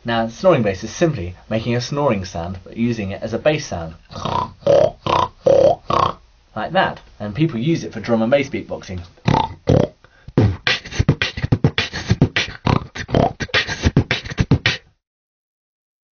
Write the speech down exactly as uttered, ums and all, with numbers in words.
Now, snoring bass is simply making a snoring sound but using it as a bass sound. Like that. And people use it for drum and bass beatboxing.